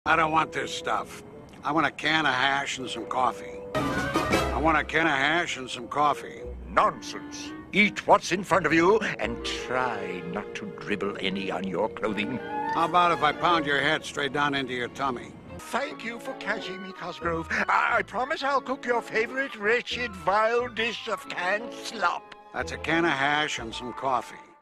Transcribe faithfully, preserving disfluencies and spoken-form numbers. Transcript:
I don't want this stuff. I want a can of hash and some coffee. I want a can of hash and some coffee. Nonsense. Eat what's in front of you and try not to dribble any on your clothing. How about if I pound your head straight down into your tummy? Thank you for catching me, Cosgrove. I, I promise I'll cook your favorite wretched, vile dish of canned slop. That's a can of hash and some coffee.